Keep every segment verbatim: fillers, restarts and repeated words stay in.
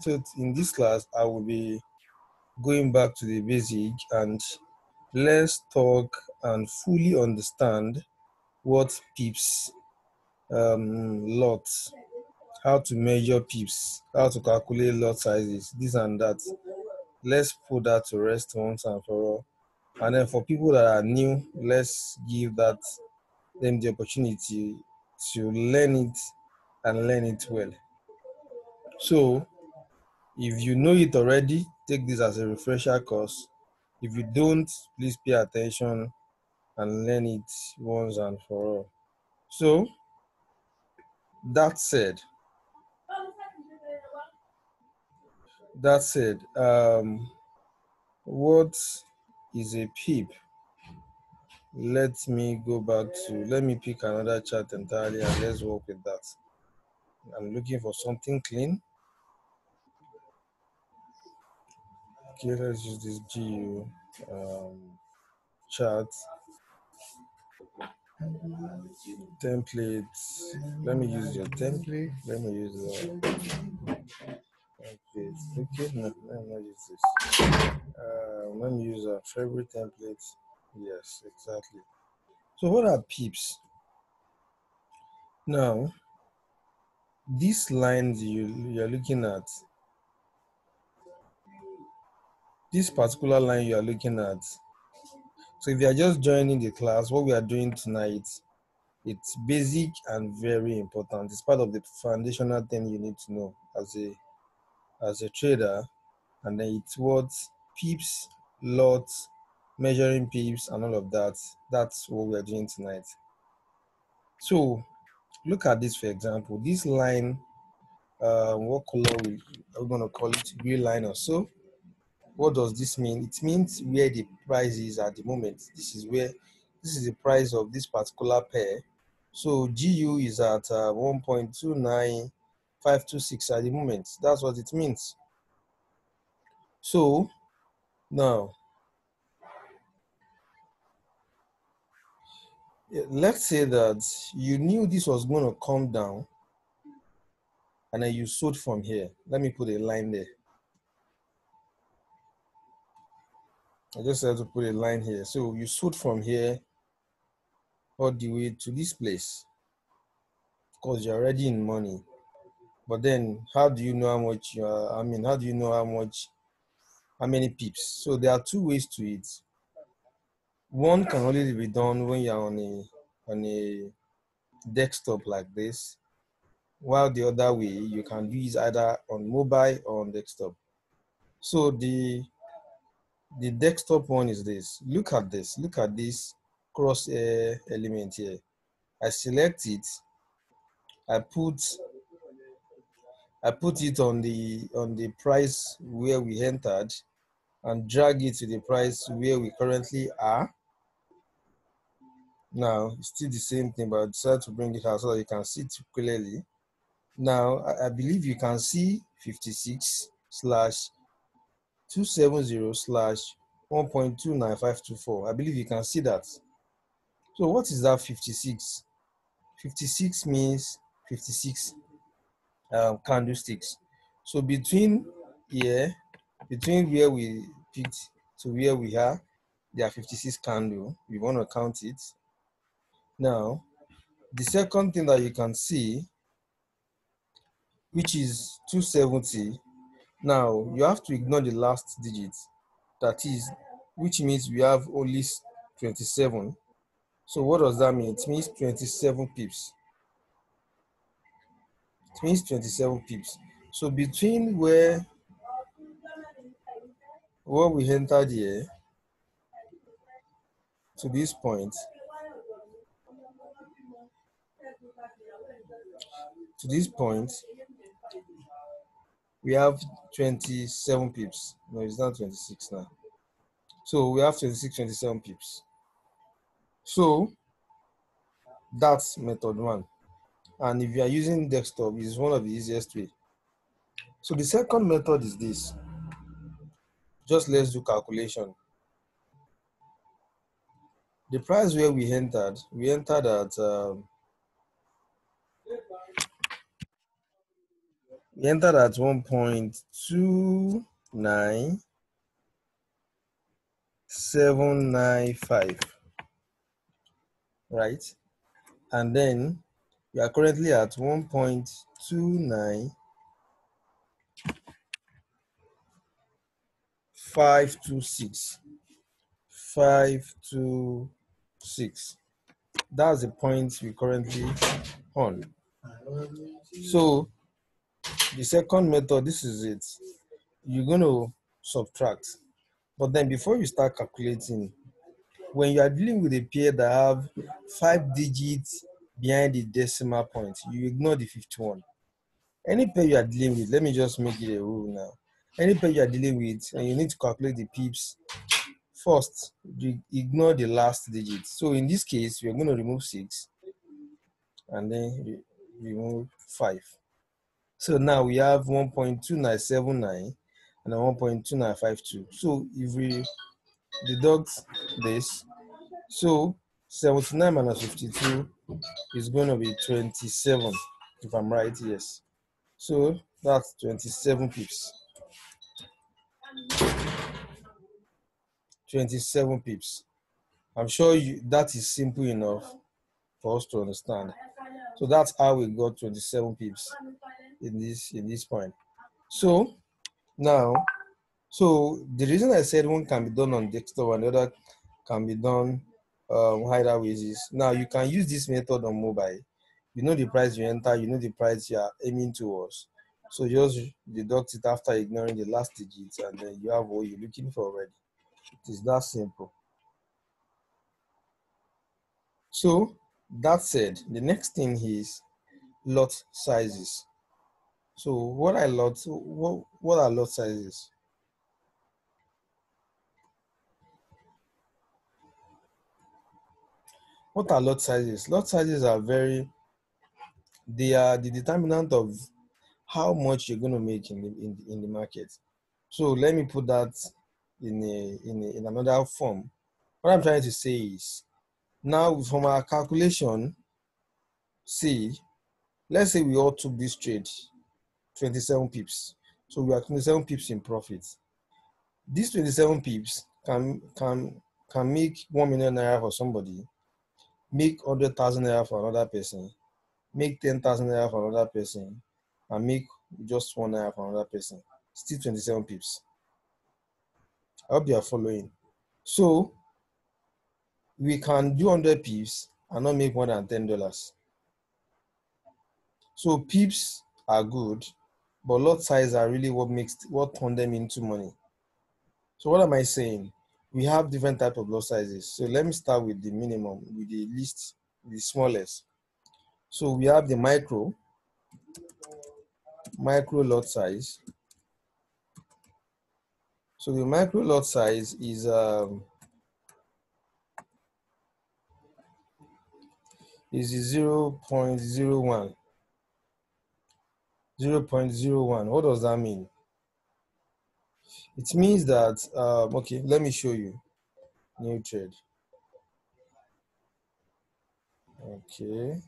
So in this class, I will be going back to the basic and let's talk and fully understand what pips, um, lots, how to measure pips, how to calculate lot sizes, this and that. Let's put that to rest once and for all. And then for people that are new, let's give that them the opportunity to learn it and learn it well. So if you know it already, take this as a refresher course. If you don't, please pay attention and learn it once and for all. So that said, that said, um, what is a pip? Let me go back to, let me pick another chart entirely and let's work with that. I'm looking for something clean. Okay, let's use this G U um, chart template. Let me use your template. Let me use the template. Okay, no, let me not use this. Uh, let me use a favorite template. Yes, exactly. So what are pips? Now, these lines you you're looking at, this particular line you are looking at. So if you are just joining the class, what we are doing tonight, it's basic and very important. It's part of the foundational thing you need to know as a as a trader. And then it's what pips, lots, measuring pips, and all of that. That's what we're doing tonight. So look at this, for example. This line, uh, what color we are we going to call it? Green line or so. What does this mean? It means where the price is at the moment. This is where, this is the price of this particular pair. So G U is at uh, one point two nine five two six at the moment. That's what it means. So now, let's say that you knew this was going to come down and then you sold from here. Let me put a line there. I just have to put a line here. So you sold from here all the way to this place because you're already in money. But then how do you know how much you are? I mean, how do you know how much, how many pips? So there are two ways to it. One can only be done when you're on a on a desktop like this, while the other way you can do is either on mobile or on desktop. So the the desktop one is this. Look at this. Look at this crosshair element here. I select it. I put I put it on the on the price where we entered and drag it to the price where we currently are. Now it's still the same thing, but I decided to bring it out so that you can see it clearly. Now I, I believe you can see fifty-six slash two seventy slash one point two nine five two four. I believe you can see that. So what is that fifty-six? fifty-six means fifty-six um, candlesticks. So between here, between where we picked to where we are, there are fifty-six candles. We want to count it. Now, the second thing that you can see, which is two seventy, now you have to ignore the last digit. That is, which means we have only twenty-seven. So what does that mean? It means twenty-seven pips. It means twenty-seven pips. So between where where we entered here to this point, to this point, we have twenty-seven pips. No, it's not twenty-six now. So we have twenty-six, twenty-seven pips. So that's method one. And if you are using desktop, it's one of the easiest way. So the second method is this. Just let's do calculation. The price where we entered, we entered at um, We entered at one point two nine seven nine five, right? And then we are currently at one point two nine five two six. five two six. That's the point we currently on. So the second method, this is it. You're going to subtract. But then before you start calculating, when you are dealing with a pair that have five digits behind the decimal point, you ignore the fifty-one. Any pair you are dealing with, let me just make it a rule now. Any pair you are dealing with, and you need to calculate the pips, first, you ignore the last digit. So in this case, we're going to remove six and then re remove five. So now we have one point two nine seven nine and then one point two nine five two. So if we deduct this, so seventy-nine minus fifty-two is going to be twenty-seven, if I'm right, yes. So that's twenty-seven pips. twenty-seven pips. I'm sure you, that is simple enough for us to understand. So that's how we got twenty-seven pips in this in this point. So now, so the reason I said one can be done on desktop and the other can be done um, either ways is, now you can use this method on mobile. You know the price you enter, you know the price you are aiming towards. So just deduct it after ignoring the last digits, and then you have what you're looking for already. It is that simple. So that said, the next thing is lot sizes. So what are lot what, what are lot sizes? What are lot sizes? Lot sizes are very, they are the determinant of how much you're going to make in the, in, in the market. So let me put that in a, in a, in another form. What I'm trying to say is, now from our calculation, see, let's say we all took this trade, twenty-seven pips. So we are twenty-seven pips in profit. These twenty-seven pips can can can make one million naira for somebody, make one hundred thousand naira for another person, make ten thousand naira for another person, and make just one naira for another person. Still twenty-seven pips. I hope you are following. So we can do one hundred pips and not make more than ten dollars. So pips are good, but lot size are really what makes what turn them into money. So what am I saying? We have different type of lot sizes. So let me start with the minimum, with the least, the smallest. So we have the micro, micro lot size. So the micro lot size is um, is zero point zero one. zero point zero one. What does that mean? It means that, um, okay, let me show you. New trade. Okay.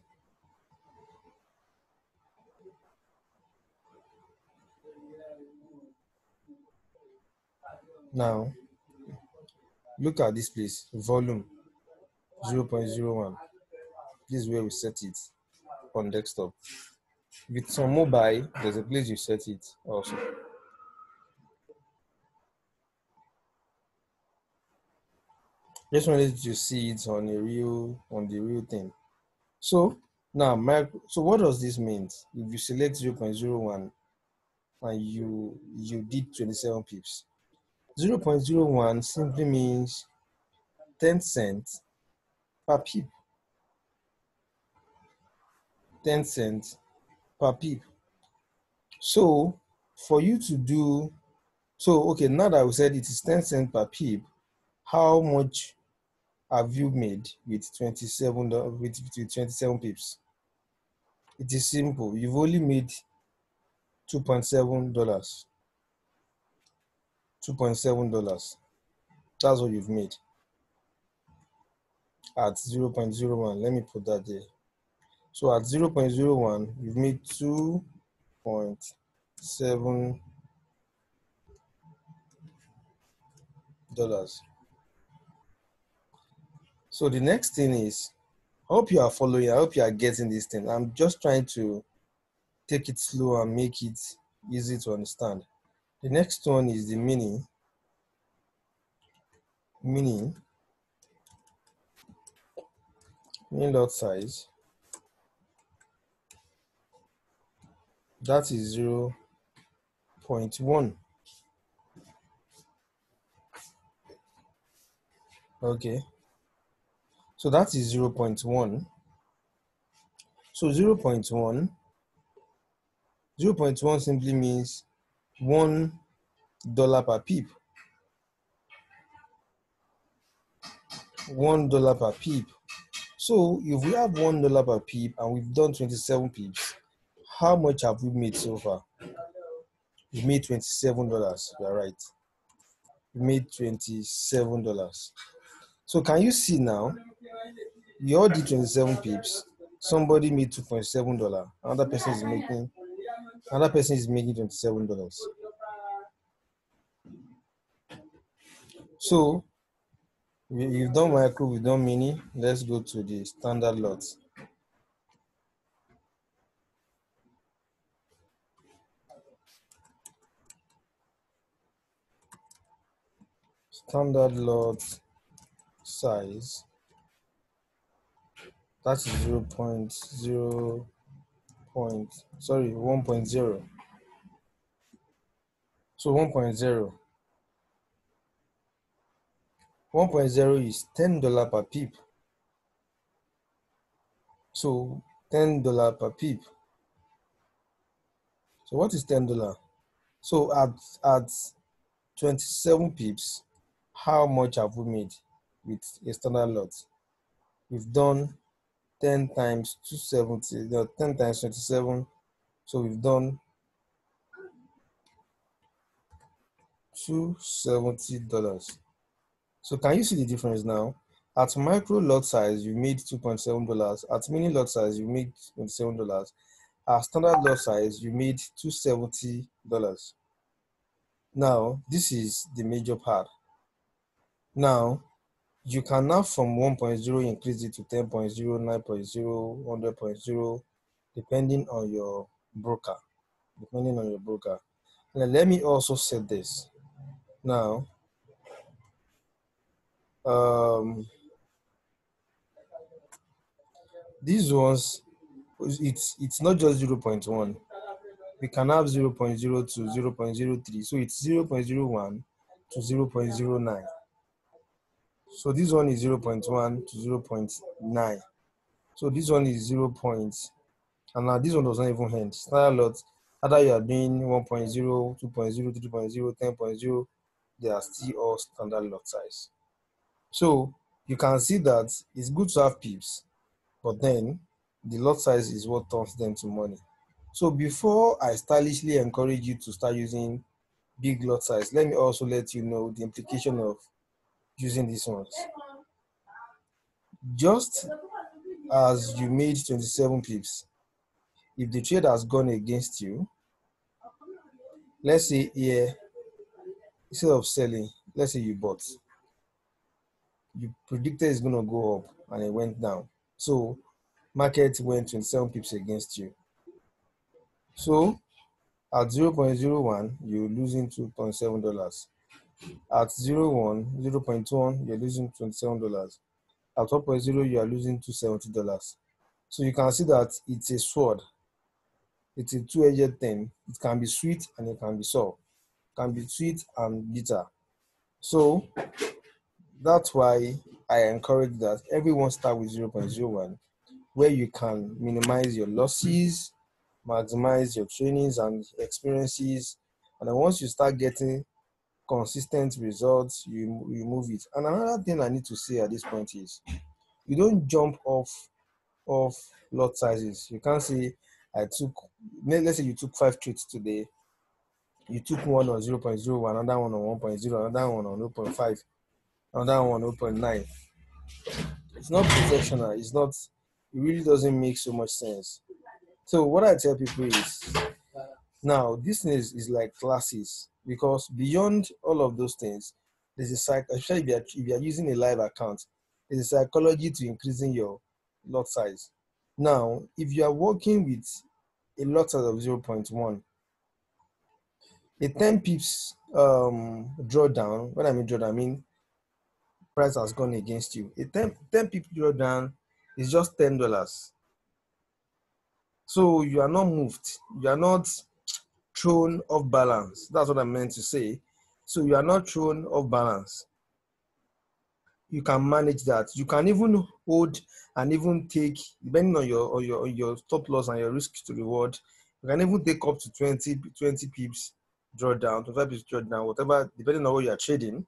Now, look at this place, volume zero point zero one. This is where we set it on desktop. With some mobile, there's a place you set it also. Just wanted to see it on a real, on the real thing. So now, my, so what does this mean? If you select zero point zero one and you you did twenty-seven pips, zero point zero one simply means ten cents per pip. ten cents per pip. So for you to do, so okay, now that we said it is ten cents per pip, how much have you made with twenty-seven with, with twenty-seven pips? It is simple. You've only made two point seven dollars. two point seven dollars. That's what you've made at zero point zero one. Let me put that there. So at zero point zero one, you've made two point seven dollars. So the next thing is, I hope you are following, I hope you are getting this thing. I'm just trying to take it slow and make it easy to understand. The next one is the mini, mini, mini lot size. That is zero point one. Okay. So that is zero point one. So zero point one, zero point one simply means one dollar per pip. One dollar per pip. So if we have one dollar per pip and we've done twenty-seven pips, how much have we made so far? We made twenty-seven dollars. You are right. We made twenty-seven dollars. So can you see now? We all did twenty-seven pips. Somebody made two point seven dollars. Another person is making another person is making twenty-seven dollars. So we've done micro, we've done mini. Let's go to the standard lot. Standard lot size. That is zero point zero point sorry one point zero. So one point zero. one point zero is ten dollars per pip. So ten dollars per pip. So what is ten dollars? So at at twenty-seven pips, how much have we made with a standard lot? We've done ten times two hundred seventy, no, ten times twenty-seven. So we've done two hundred seventy dollars. So can you see the difference now? At micro lot size, you made two point seven dollars. At mini lot size, you made twenty-seven dollars. At standard lot size, you made two hundred seventy dollars. Now, this is the major part. Now, you can now from one point zero increase it to ten point zero, nine point zero, one hundred point zero, depending on your broker. Depending on your broker. Now, let me also set this. Now, um, these ones, it's it's not just zero point one. We can have zero point zero two, zero point zero three. So it's zero point zero one to zero point zero nine. So this one is zero point one to zero point nine. So this one is zero point, and now this one does not even end. Standard lot, either you are doing one point zero, two point zero, three point zero, ten point zero, they are still all standard lot size. So you can see that it's good to have pips, but then the lot size is what turns them to money. So before I stylishly encourage you to start using big lot size, let me also let you know the implication of using these ones. Just as you made twenty-seven pips, if the trade has gone against you, let's say here, instead of selling, let's say you bought, you predicted it's going to go up and it went down. So market went twenty-seven pips against you. So at zero point zero one, you're losing two point seven dollars. At zero point one, zero point one, you're losing twenty-seven dollars. At one point zero, you are losing two hundred seventy dollars. So you can see that it's a sword. It's a two-edged thing. It can be sweet and it can be sour. It can be sweet and bitter. So that's why I encourage that everyone start with zero point zero one, where you can minimize your losses, maximize your trainings and experiences. And then once you start getting consistent results, you, you move it. And another thing I need to say at this point is, you don't jump off of lot sizes. You can't say, I took, let's say you took five trades today, you took one on zero point zero one, another one on one point zero, another one on zero point five, another one on zero point nine. It's not professional. It's not, it really doesn't make so much sense. So what I tell people is, Now, this thing is, is like classes, because beyond all of those things, there's a psych, especially if you, are, if you are using a live account, there's a psychology to increasing your lot size. Now, if you are working with a lot size of zero point one, a ten pips um, drawdown, when I mean drawdown, I mean price has gone against you. A ten, ten pip drawdown is just ten dollars. So you are not moved. You are not thrown off balance. That's what I meant to say. So you are not thrown off balance. You can manage that. You can even hold and even take, depending on your on your, on your stop loss and your risk to reward, you can even take up to twenty, twenty pips drawdown, twenty-five pips drawdown, whatever, depending on what you are trading.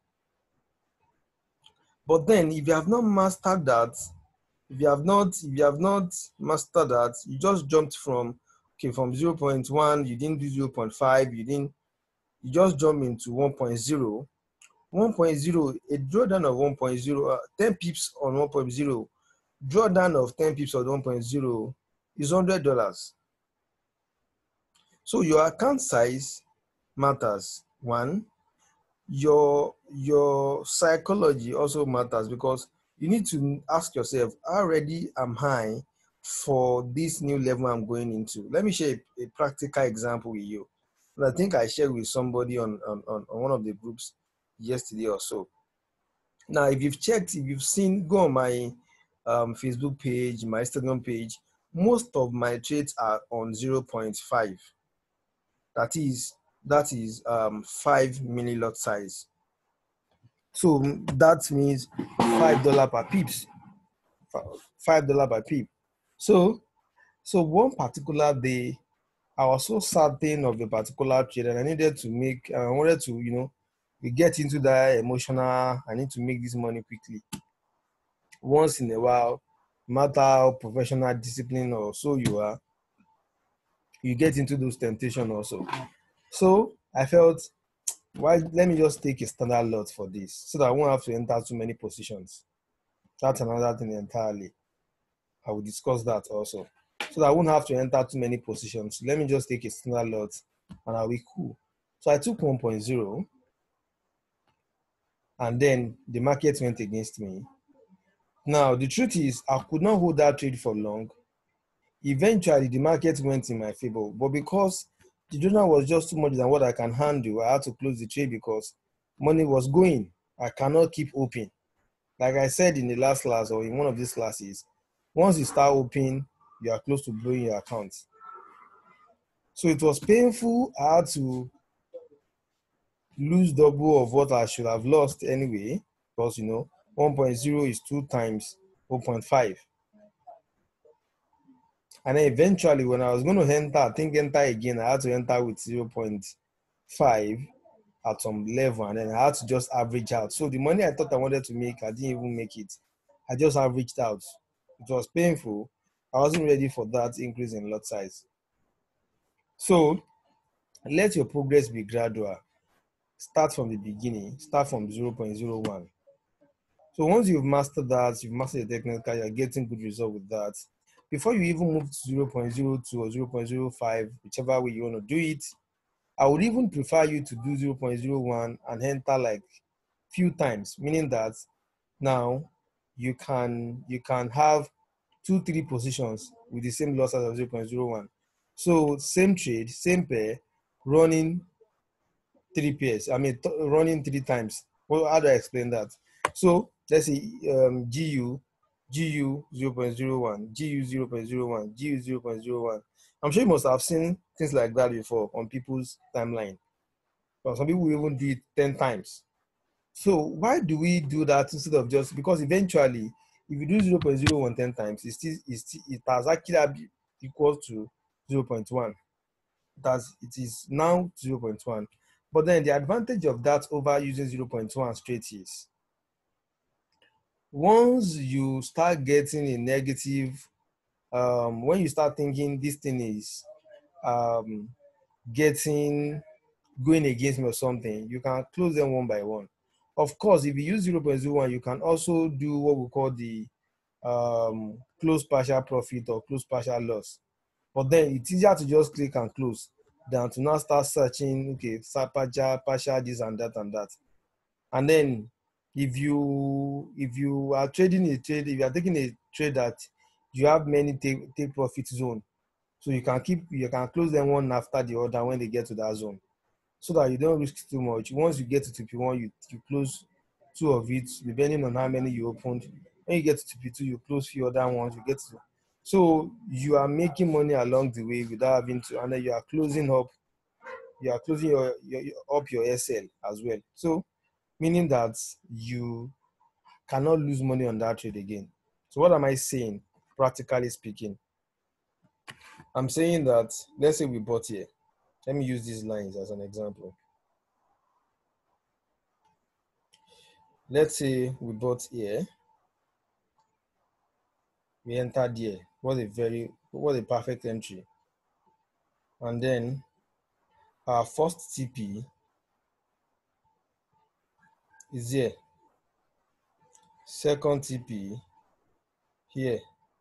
But then if you have not mastered that, if you have not, if you have not mastered that, you just jumped from, okay, from zero point one, you didn't do zero point five, you didn't, you just jump into one point zero. one point zero, a drawdown of one point zero, uh, ten pips on one point zero, drawdown of ten pips on one point zero is one hundred dollars. So your account size matters. One, your your psychology also matters, because you need to ask yourself, how ready am I for this new level I'm going into? Let me share a, a practical example with you. And I think I shared with somebody on, on, on one of the groups yesterday or so. Now, if you've checked, if you've seen, go on my um, Facebook page, my Instagram page, most of my trades are on zero point five. That is, that is um, five mini lot size. So that means five dollar per pips, five dollar per pip. So, so one particular day, I was so certain of a particular trade, and I needed to make. I wanted to, you know, we get into that emotional. I need to make this money quickly. Once in a while, no matter how professional, discipline or so you are, you get into those temptations also. So I felt, why? Let me just take a standard lot for this, so that I won't have to enter too many positions. That's another thing entirely. I will discuss that also. So that I won't have to enter too many positions. Let me just take a standard lot and I'll be cool. So I took one point zero, and then the market went against me. Now, the truth is, I could not hold that trade for long. Eventually, the market went in my favor. But because the journal was just too much than what I can handle, I had to close the trade because money was going. I cannot keep open. Like I said in the last class or in one of these classes, once you start opening, you are close to blowing your account. So it was painful. I had to lose double of what I should have lost anyway, because, you know, one point zero is two times zero point five. And then eventually, when I was going to enter, I think enter again, I had to enter with zero point five at some level, and then I had to just average out. So the money I thought I wanted to make, I didn't even make it. I just averaged out. It was painful. I wasn't ready for that increase in lot size. So let your progress be gradual. Start from the beginning. Start from zero point zero one. So once you've mastered that, you've mastered the technical, you're getting good result with that. Before you even move to zero point zero two or zero point zero five, whichever way you want to do it, I would even prefer you to do zero point zero one and enter like few times, meaning that now you can you can have two, three positions with the same loss as zero point zero one. So same trade, same pair, running three pairs. I mean, running three times. Well, how do I explain that? So let's say um, G U, G U zero point zero one, G U zero point zero one, G U zero point zero one. I'm sure you must have seen things like that before on people's timeline. But some people even do it ten times. So why do we do that instead of just, because eventually, if you do zero point zero one ten times, it still, it, still, it has actually equal to zero point one. It, has, it is now zero point one. But then the advantage of that over using zero point one straight is, once you start getting a negative, um, when you start thinking this thing is um, getting, going against me or something, you can close them one by one. Of course, if you use zero point zero one, you can also do what we call the um, close partial profit or close partial loss. But then it's easier to just click and close than to now start searching, okay, partial, partial this and that and that. And then if you if you are trading a trade, if you are taking a trade that you have many take, take profit zone, so you can keep you can close them one after the other when they get to that zone, so that you don't risk too much. Once you get to T P one, you, you close two of it, depending on how many you opened. When you get to T P two, you close few other ones, you get to, so you are making money along the way without having to, and then you are closing up, you are closing your, your, your up your S L as well. So meaning that you cannot lose money on that trade again. So what am I saying, practically speaking? I'm saying that, let's say we bought here. Let me use these lines as an example. Let's say we bought here. We entered here. What a very, what a perfect entry. And then our first T P is here. Second T P here.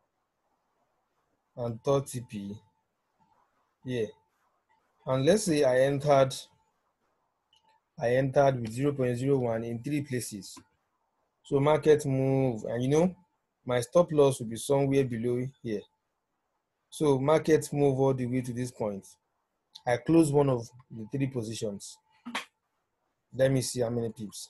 And third T P here. And let's say I entered, I entered with zero point zero one in three places. So market move, and you know, my stop loss will be somewhere below here. So market move all the way to this point. I close one of the three positions. Let me see how many pips.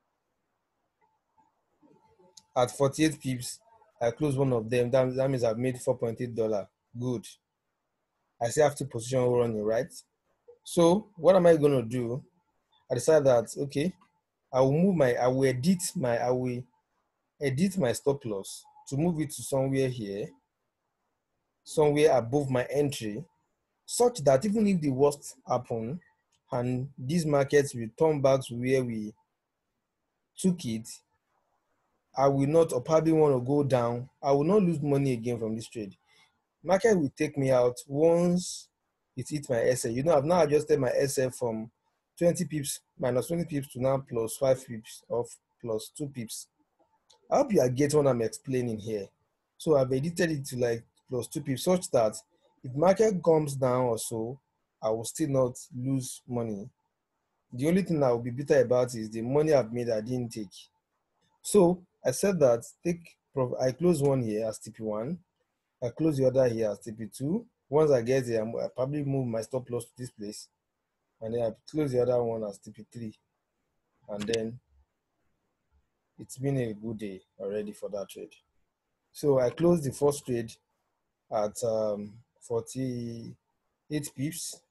At forty-eight pips, I close one of them. That, that means I've made four point eight dollars. Good. I still have two positions running, right? So what am I going to do? I decided that, okay, I will move my, I will edit my, I will edit my stop loss to move it to somewhere here, somewhere above my entry, such that even if the worst happen and these markets will turn back to where we took it, I will not, or probably want to go down, I will not lose money again from this trade. Market will take me out once it hits my S L. You know, I've now adjusted my S L from twenty pips, minus twenty pips to now plus five pips of plus two pips. I hope you are getting what I'm explaining here. So I've edited it to like plus two pips, such that if market comes down or so, I will still not lose money. The only thing I will be bitter about is the money I've made I didn't take. So I said that take, I close one here as T P one, I close the other here as T P two. Once I get there, I probably move my stop loss to this place, and then I close the other one as T P three, and then it's been a good day already for that trade. So I closed the first trade at um, forty-eight pips.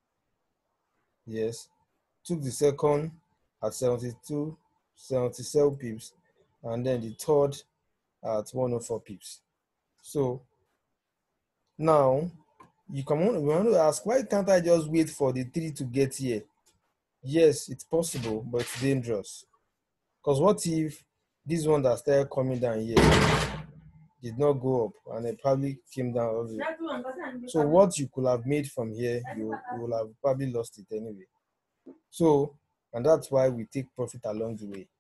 Yes. Took the second at seventy-two, seventy-seven pips, and then the third at one hundred four pips. So now you can we want to ask, why can't I just wait for the three to get here? Yes, it's possible, but it's dangerous. Because what if this one that started coming down here did not go up and it probably came down all the way? So what you could have made from here, you, you will have probably lost it anyway. So, and that's why we take profit along the way.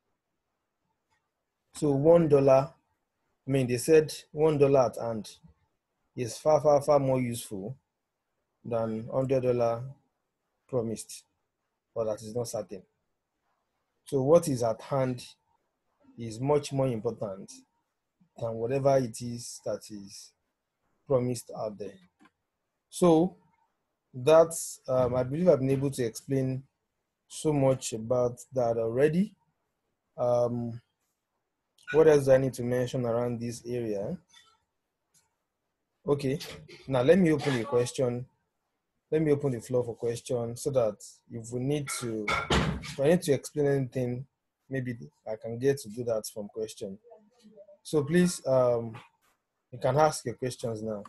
So one dollar, I mean, they said one dollar at hand is far, far, far more useful than one hundred dollars promised, but that is not certain. So what is at hand is much more important than whatever it is that is promised out there. So that's, um, I believe I've been able to explain so much about that already. Um, what else do I need to mention around this area? Okay, now let me open the question. Let me open the floor for questions, so that if we need to, if I need to explain anything, maybe I can get to do that from question. So please, um, you can ask your questions now.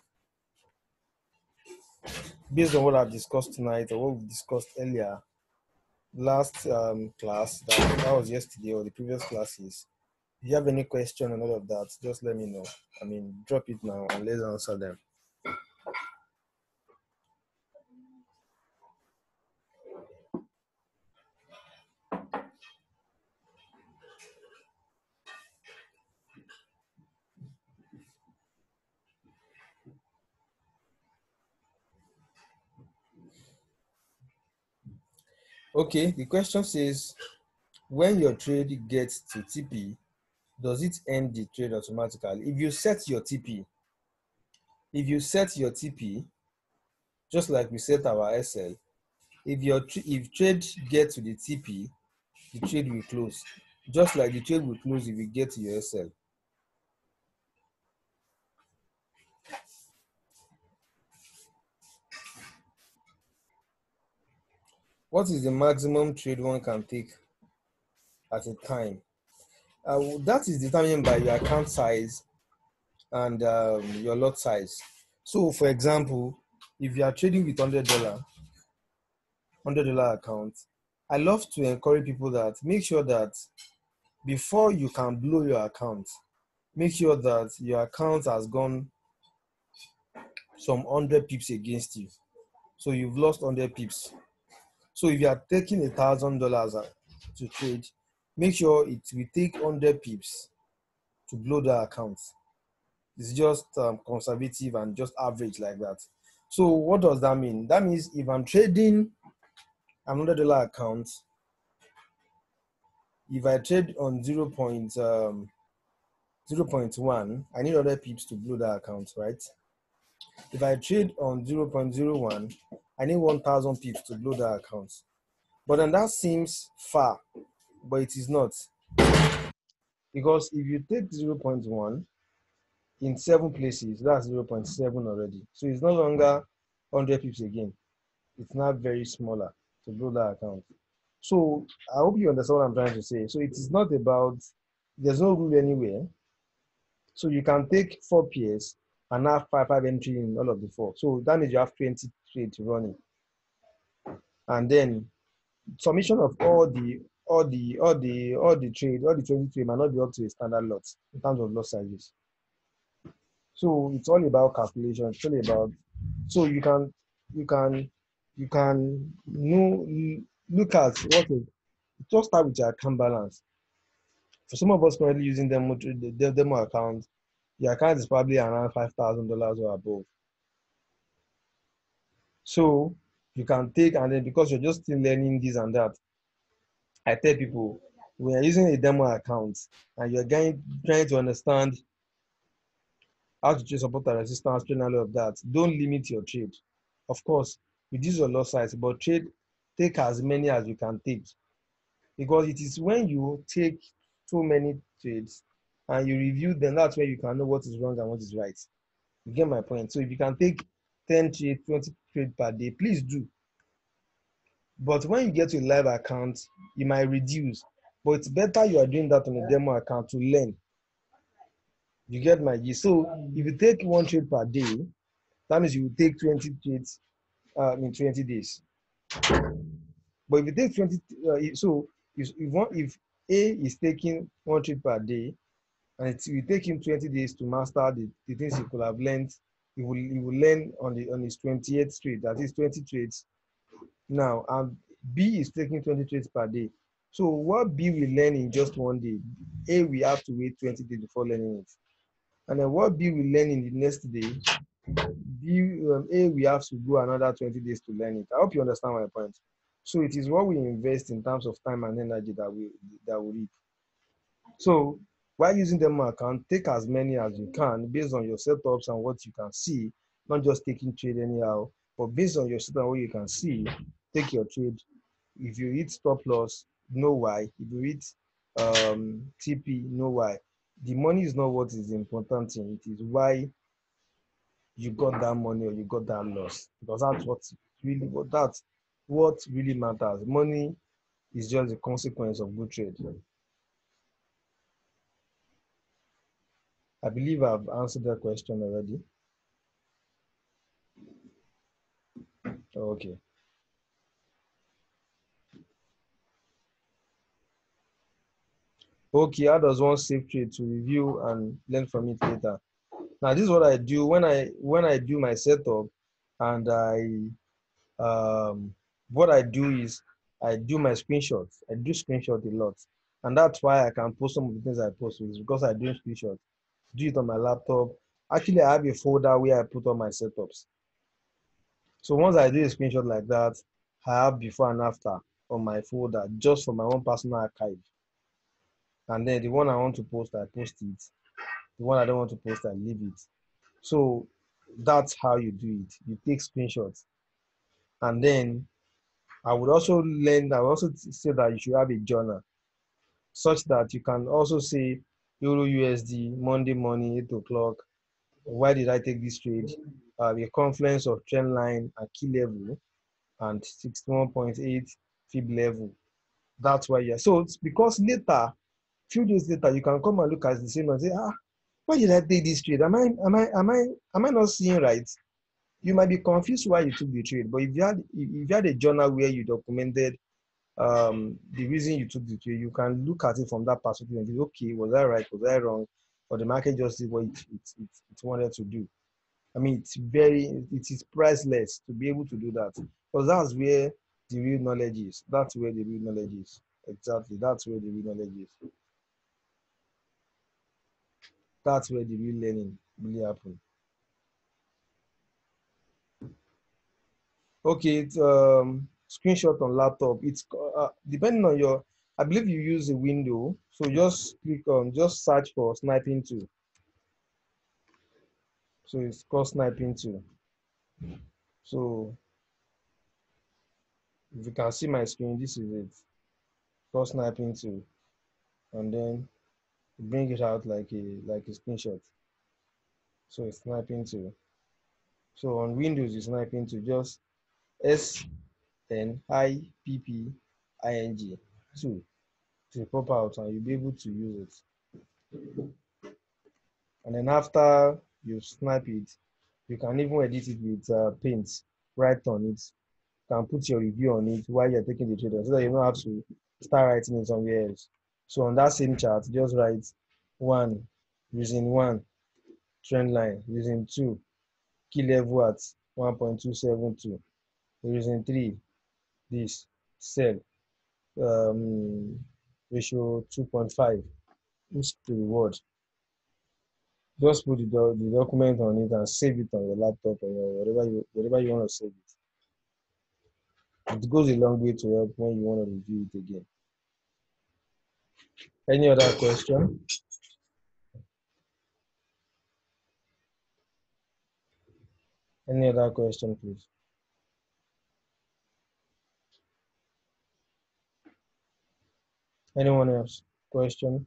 Based on what I've discussed tonight or what we discussed earlier, last um, class, that, that was yesterday or the previous classes. If you have any question and all of that, just let me know. I mean, drop it now and let's answer them. Okay, the question says, when your trade gets to T P, does it end the trade automatically? If you set your T P, if you set your T P, just like we set our S L, if your if trade gets to the T P, the trade will close. Just like the trade will close if you get to your S L. What is the maximum trade one can take at a time? Uh, that is determined by your account size and um, your lot size. So, for example, if you are trading with one hundred dollars, one hundred dollars account, I love to encourage people that make sure that before you can blow your account, make sure that your account has gone some one hundred pips against you. So you've lost one hundred pips. So if you are taking one thousand dollars to trade, make sure it will take one hundred pips to blow the account. It's just um, conservative and just average like that. So what does that mean? That means if I'm trading an one hundred dollars account, if I trade on zero point one, I need one hundred pips to blow that account, right? If I trade on zero point zero one, I need one thousand pips to blow that account. But then that seems far, but it is not. Because if you take zero point one in seven places, that's zero point seven already. So it's no longer one hundred pips again. It's now very smaller to blow that account. So I hope you understand what I'm trying to say. So it is not about, there's no rule anywhere. So you can take four pairs and have five, five entry in all of the four. So that means you have twenty trades running. And then submission of all the all the all the all the trade, all the twenty trade might not be up to a standard lot in terms of lot sizes. So it's all about calculation. It's all about, so you can you can you can know, look at what is, just start with your account balance. For some of us currently using demo the demo account, your account is probably around five thousand dollars or above. So you can take, and then because you're just still learning this and that, I tell people, when you're using a demo account and you're going, trying to understand how to trade support and resistance, trade all of that, don't limit your trade. Of course, reduce your lot size, but trade, take as many as you can take. Because it is when you take so many trades and you review them, that's where you can know what is wrong and what is right. You get my point? So if you can take ten trades, twenty trades per day, please do. But when you get to a live account, you might reduce. But it's better you are doing that on a demo account to learn. You get my G. So if you take one trade per day, that means you will take twenty trades uh, in twenty days. But if you take twenty, uh, so if, if, one, if A is taking one trade per day, and it will take him twenty days to master the, the things he could have learned, he will, he will learn on, the, on his twenty-eighth trade, that is twenty trades. Now, and B is taking twenty trades per day. So what B will learn in just one day, A will have to wait twenty days before learning it. And then what B will learn in the next day, B, um, A will have to go another twenty days to learn it. I hope you understand my point. So it is what we invest in terms of time and energy that we that we reap. So while using demo account, take as many as you can based on your setups and what you can see, not just taking trade anyhow, but based on your setup, what you can see, take your trade. If you hit stop loss, know why. If you hit um, T P, know why. The money is not what is the important thing. It is why you got that money or you got that loss. Because that's what really what that's what really matters. Money is just the consequence of good trade. I believe I've answered that question already. Okay. Okay, how does one save trade to review and learn from it later? Now, this is what I do when I when I do my setup, and I um what I do is I do my screenshots. I do screenshot a lot, and that's why I can post some of the things I post is because I do screenshot. Do it on my laptop. Actually, I have a folder where I put all my setups. So once I do a screenshot like that, I have before and after. on my folder just for my own personal archive. And then the one I want to post, I post it. The one I don't want to post, I leave it. So that's how you do it. You take screenshots. And then I would also learn, I would also say that you should have a journal such that you can also say Euro U S D, Monday morning, eight o'clock. Why did I take this trade? Uh, a confluence of trend line and key level and sixty-one point eight fib level. That's why you're so it's because later, few days later, you can come and look at the same and say, ah, why did I take this trade? Am I am I am I am I not seeing right? You might be confused why you took the trade, but if you had if you had a journal where you documented um the reason you took the trade, you can look at it from that perspective and say, okay, was I right? Was I wrong? Or the market just did what it, it, it, it wanted to do. I mean, it's very, it is priceless to be able to do that because that's where the real knowledge is. That's where the real knowledge is. Exactly. That's where the real knowledge is. That's where the real learning really happens. Okay, it's um, screenshot on laptop. It's uh, depending on your, I believe you use a window. So just click on, just search for sniping tool. So it's called sniping tool. So if you can see my screen, this is it. Called sniping tool. And then bring it out like a like a screenshot. So it's sniping tool. So on Windows, it's sniping to just S N I P P I N G two to pop out and you'll be able to use it. And then after you snap it, you can even edit it with uh, Paint, write on it. You can put your review on it while you're taking the trade so that you don't have to start writing it somewhere else. So on that same chart, just write one, using one, trend line, using two, key level at one point two seven two, using three, this, sell, um, ratio two point five, risk to reward. Just put the, do the document on it and save it on your laptop or your, wherever you wherever you want to save it. It goes a long way to help when you want to review it again. Any other question? Any other question, please? Anyone else? Question?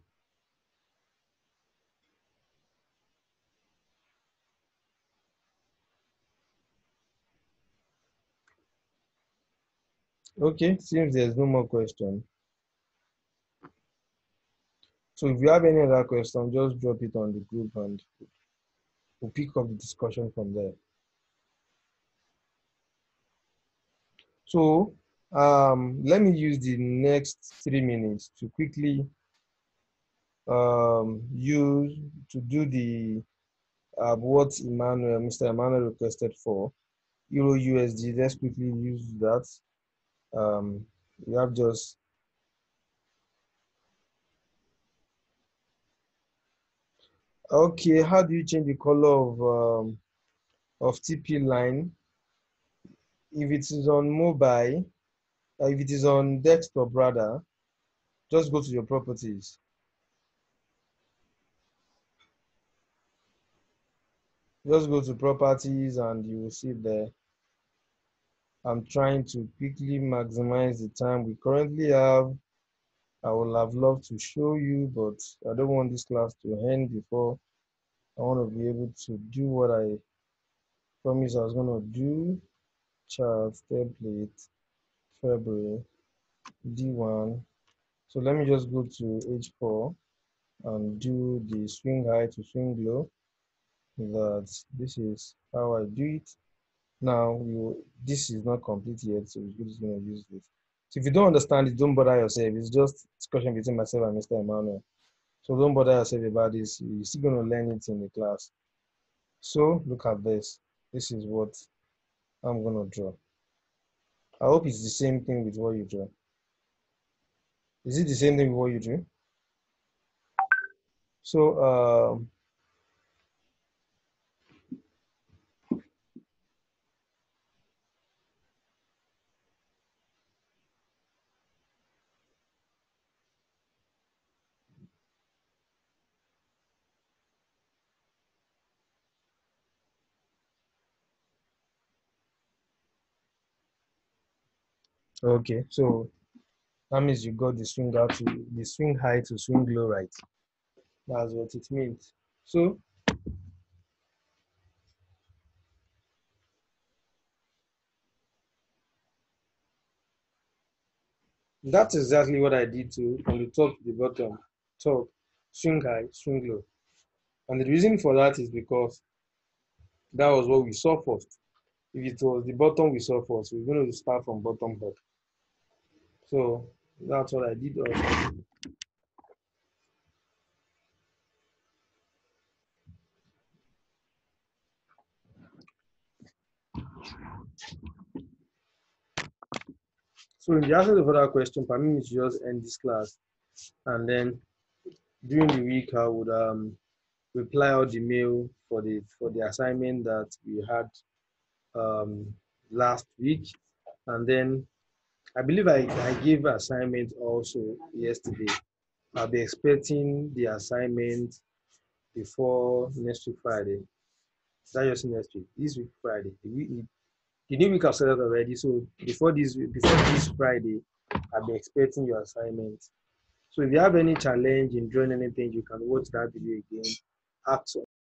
Okay, seems there's no more question. So if you have any other question, just drop it on the group and we'll pick up the discussion from there. So um, let me use the next three minutes to quickly um, use to do the uh, what Emmanuel, Mister Emmanuel requested for Euro U S D. Let's quickly use that. Um, we have just okay. How do you change the color of um, of T P line? If it is on mobile, uh, if it is on desktop rather, just go to your properties. Just go to properties and you will see there. I'm trying to quickly maximize the time we currently have. I would have loved to show you, but I don't want this class to end before I want to be able to do what I promised I was going to do. Chart, template, February, D one. So let me just go to H four and do the swing high to swing low. That this is how I do it. Now you this is not complete yet, so we're just going to use this. So if you don't understand it, don't bother yourself. It's just discussion between myself and Mister Emmanuel. So don't bother yourself about this. You're still going to learn it in the class. So look at this. This is what I'm going to draw. I hope it's the same thing with what you draw. Is it the same thing with what you drew? So um, Okay, so that means you got the swing out to the swing high to swing low, right? That's what it means. So that's exactly what I did too, from the top to the bottom. Top, swing high, swing low. And the reason for that is because that was what we saw first. If it was the bottom we saw first, we're going to start from bottom up. So that's what I did also. So in the answer to that question, permit me to just end this class, and then during the week I would um reply out the mail for the for the assignment that we had um last week, and then I believe I, I gave assignment also yesterday. I'll be expecting the assignment before next week Friday. That just next week. This week Friday. The week the new week I've started already. So before this before this Friday, I'll be expecting your assignment. So if you have any challenge in drawing anything, you can watch that video again. Ask